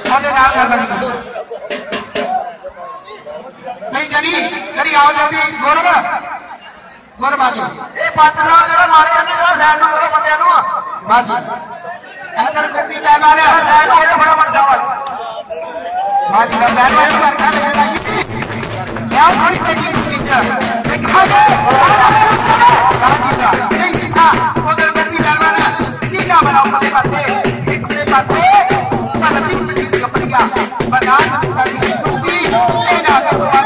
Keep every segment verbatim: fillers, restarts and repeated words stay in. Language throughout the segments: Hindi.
ਉਹਦੇ ਨਾਲ ਕਰ ਲੈਂਦੇ नहीं करी करी आओ जल्दी गौरव गौरव आ जाओ ये पात्र जरा मारे नहीं जरा साइड में करो बंदे नु बाजी अगर कोई टाइम आ रहा है साइड में फटाफट जाओ बाजी का बैट बैट कर खा लेगा क्या थोड़ी तेजी की चीज देखा जाए बाजी का नहीं दिशा उधर करती बैलवाना ठीक है बनाओ अपने पास से एक अपने पास से पलटी पलटी कपड़िया बगान की कुश्ती लेना का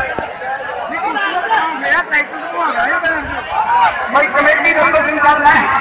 भाई कमेटी नंबर निकालना है।